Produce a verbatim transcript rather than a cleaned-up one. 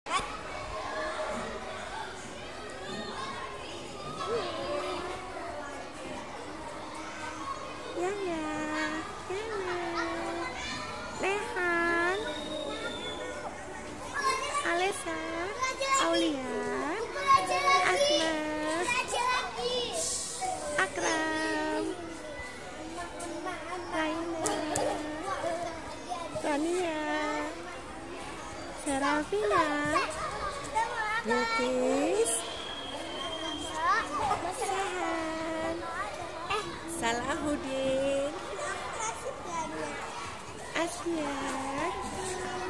Yana, Yana, Lehan, Alessa, Aulia, Asma, Akram, Raina, Rania, Serafina, Lukis, Sahan, Salahuddin, Asya,